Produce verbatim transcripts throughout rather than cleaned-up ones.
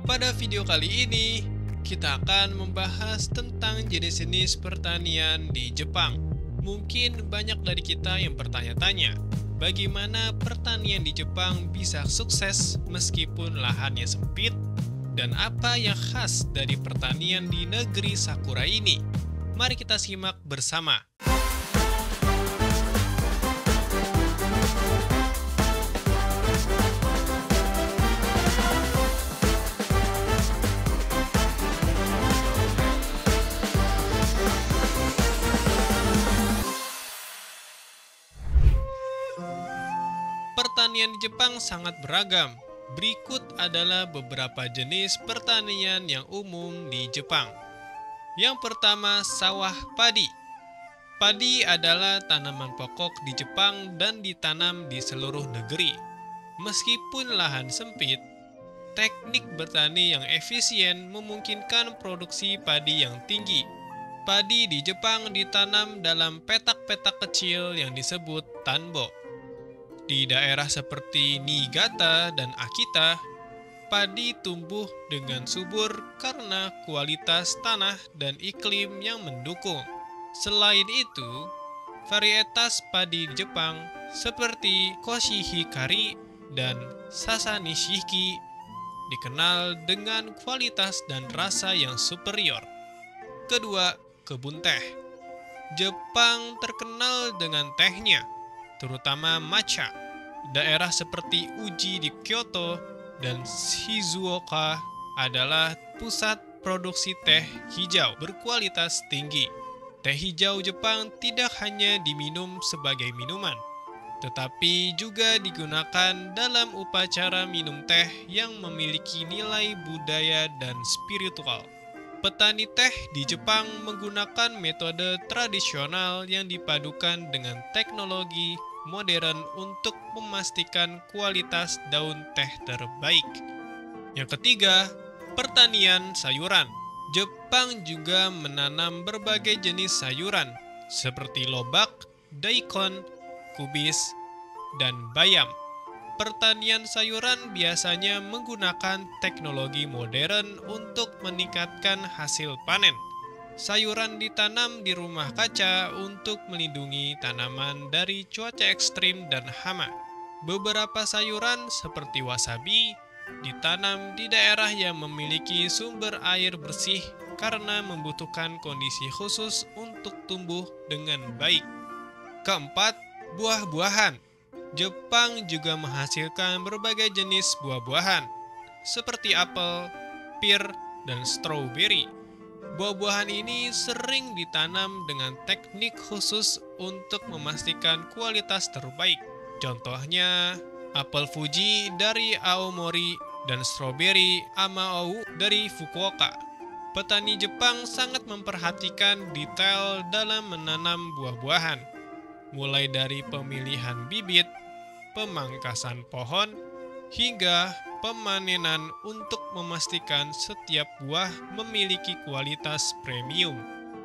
Pada video kali ini, kita akan membahas tentang jenis-jenis pertanian di Jepang. Mungkin banyak dari kita yang bertanya-tanya, bagaimana pertanian di Jepang bisa sukses meskipun lahannya sempit? Dan apa yang khas dari pertanian di negeri Sakura ini? Mari kita simak bersama. Pertanian di Jepang sangat beragam. Berikut adalah beberapa jenis pertanian yang umum di Jepang. Yang pertama, sawah padi. Padi adalah tanaman pokok di Jepang dan ditanam di seluruh negeri. Meskipun lahan sempit, teknik bertani yang efisien memungkinkan produksi padi yang tinggi. Padi di Jepang ditanam dalam petak-petak kecil yang disebut tanbo. Di daerah seperti Niigata dan Akita, padi tumbuh dengan subur karena kualitas tanah dan iklim yang mendukung. Selain itu, varietas padi di Jepang seperti Koshihikari dan Sasanishiki dikenal dengan kualitas dan rasa yang superior. Kedua, kebun teh. Jepang terkenal dengan tehnya, terutama matcha. Daerah seperti Uji di Kyoto dan Shizuoka adalah pusat produksi teh hijau berkualitas tinggi. Teh hijau Jepang tidak hanya diminum sebagai minuman, tetapi juga digunakan dalam upacara minum teh yang memiliki nilai budaya dan spiritual. Petani teh di Jepang menggunakan metode tradisional yang dipadukan dengan teknologi modern untuk memastikan kualitas daun teh terbaik. Yang ketiga, pertanian sayuran. Jepang juga menanam berbagai jenis sayuran seperti lobak, daikon, kubis, dan bayam. Pertanian sayuran biasanya menggunakan teknologi modern untuk meningkatkan hasil panen. Sayuran ditanam di rumah kaca untuk melindungi tanaman dari cuaca ekstrim dan hama. Beberapa sayuran seperti wasabi ditanam di daerah yang memiliki sumber air bersih karena membutuhkan kondisi khusus untuk tumbuh dengan baik. Keempat, buah-buahan. Jepang juga menghasilkan berbagai jenis buah-buahan seperti apel, pir, dan stroberi. Buah-buahan ini sering ditanam dengan teknik khusus untuk memastikan kualitas terbaik. Contohnya, apel Fuji dari Aomori dan stroberi Amao dari Fukuoka. Petani Jepang sangat memperhatikan detail dalam menanam buah-buahan, mulai dari pemilihan bibit, pemangkasan pohon, hingga pemanenan untuk memastikan setiap buah memiliki kualitas premium.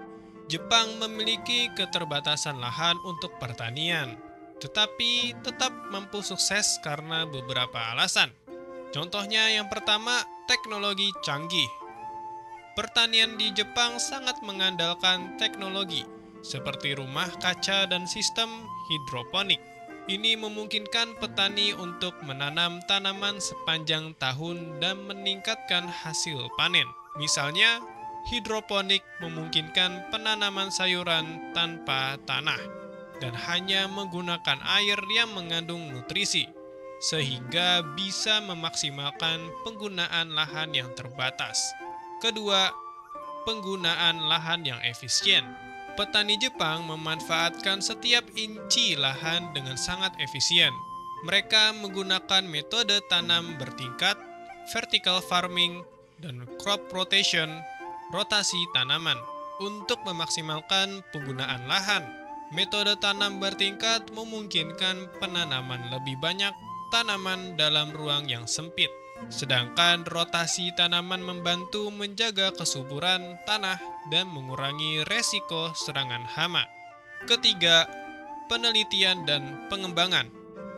Jepang memiliki keterbatasan lahan untuk pertanian, tetapi tetap mampu sukses karena beberapa alasan. Contohnya yang pertama, teknologi canggih. Pertanian di Jepang sangat mengandalkan teknologi, seperti rumah kaca dan sistem hidroponik. Ini memungkinkan petani untuk menanam tanaman sepanjang tahun dan meningkatkan hasil panen. Misalnya, hidroponik memungkinkan penanaman sayuran tanpa tanah dan hanya menggunakan air yang mengandung nutrisi, sehingga bisa memaksimalkan penggunaan lahan yang terbatas. Kedua, penggunaan lahan yang efisien. Petani Jepang memanfaatkan setiap inci lahan dengan sangat efisien. Mereka menggunakan metode tanam bertingkat, vertical farming, dan crop rotation, rotasi tanaman, untuk memaksimalkan penggunaan lahan. Metode tanam bertingkat memungkinkan penanaman lebih banyak tanaman dalam ruang yang sempit. Sedangkan rotasi tanaman membantu menjaga kesuburan tanah dan mengurangi resiko serangan hama. Ketiga, penelitian dan pengembangan.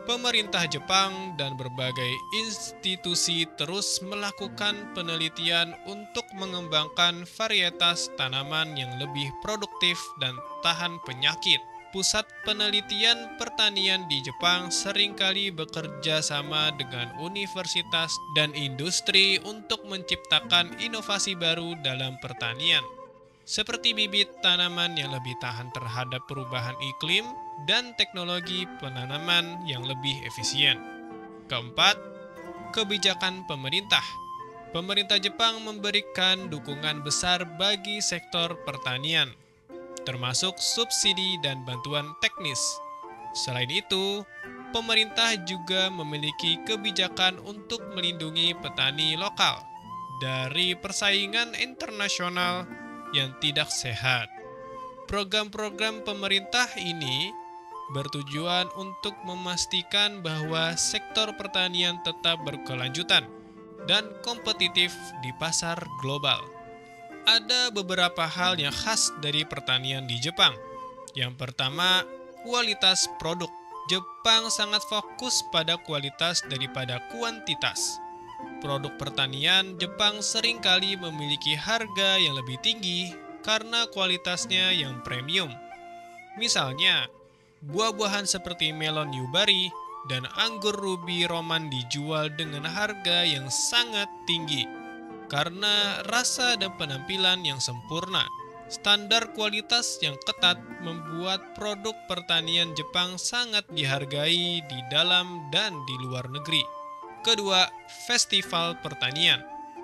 Pemerintah Jepang dan berbagai institusi terus melakukan penelitian untuk mengembangkan varietas tanaman yang lebih produktif dan tahan penyakit. Pusat penelitian pertanian di Jepang seringkali bekerja sama dengan universitas dan industri untuk menciptakan inovasi baru dalam pertanian, seperti bibit tanaman yang lebih tahan terhadap perubahan iklim dan teknologi penanaman yang lebih efisien. Keempat, kebijakan pemerintah. Pemerintah Jepang memberikan dukungan besar bagi sektor pertanian, termasuk subsidi dan bantuan teknis. Selain itu, pemerintah juga memiliki kebijakan untuk melindungi petani lokal dari persaingan internasional yang tidak sehat. Program-program pemerintah ini bertujuan untuk memastikan bahwa sektor pertanian tetap berkelanjutan dan kompetitif di pasar global. Ada beberapa hal yang khas dari pertanian di Jepang. Yang pertama, kualitas produk. Jepang sangat fokus pada kualitas daripada kuantitas. Produk pertanian Jepang seringkali memiliki harga yang lebih tinggi karena kualitasnya yang premium. Misalnya, buah-buahan seperti melon Yubari dan anggur ruby Roman dijual dengan harga yang sangat tinggi karena rasa dan penampilan yang sempurna. Standar kualitas yang ketat membuat produk pertanian Jepang sangat dihargai di dalam dan di luar negeri. Kedua, festival pertanian.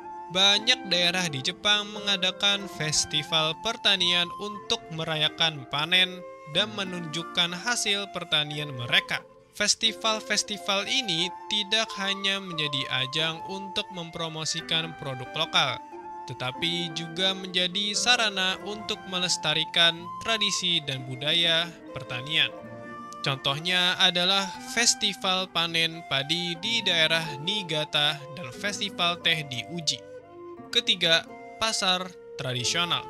Banyak daerah di Jepang mengadakan festival pertanian untuk merayakan panen dan menunjukkan hasil pertanian mereka. Festival-festival ini tidak hanya menjadi ajang untuk mempromosikan produk lokal, tetapi juga menjadi sarana untuk melestarikan tradisi dan budaya pertanian. Contohnya adalah festival panen padi di daerah Niigata dan festival teh di Uji. Ketiga, pasar tradisional.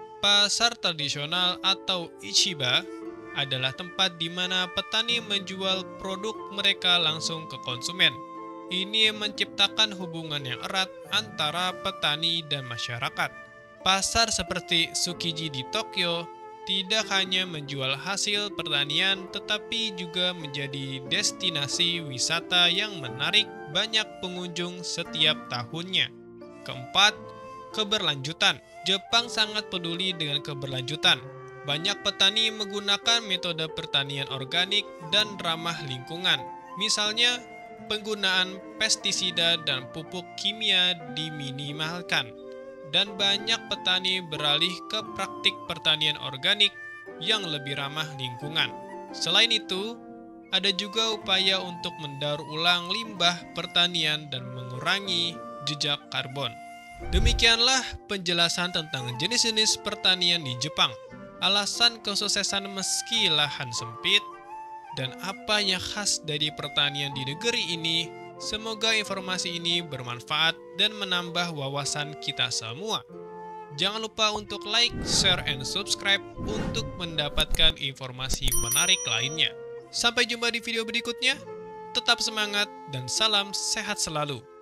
Pasar tradisional atau Ichiba adalah tempat di mana petani menjual produk mereka langsung ke konsumen. Ini menciptakan hubungan yang erat antara petani dan masyarakat. Pasar seperti Tsukiji di Tokyo tidak hanya menjual hasil pertanian, tetapi juga menjadi destinasi wisata yang menarik banyak pengunjung setiap tahunnya. Keempat, keberlanjutan. Jepang sangat peduli dengan keberlanjutan. Banyak petani menggunakan metode pertanian organik dan ramah lingkungan. Misalnya, penggunaan pestisida dan pupuk kimia diminimalkan. Dan banyak petani beralih ke praktik pertanian organik yang lebih ramah lingkungan. Selain itu, ada juga upaya untuk mendaur ulang limbah pertanian dan mengurangi jejak karbon. Demikianlah penjelasan tentang jenis-jenis pertanian di Jepang. Alasan kesuksesan meski lahan sempit, dan apa yang khas dari pertanian di negeri ini. Semoga informasi ini bermanfaat dan menambah wawasan kita semua. Jangan lupa untuk like, share, and subscribe untuk mendapatkan informasi menarik lainnya. Sampai jumpa di video berikutnya. Tetap semangat dan salam sehat selalu.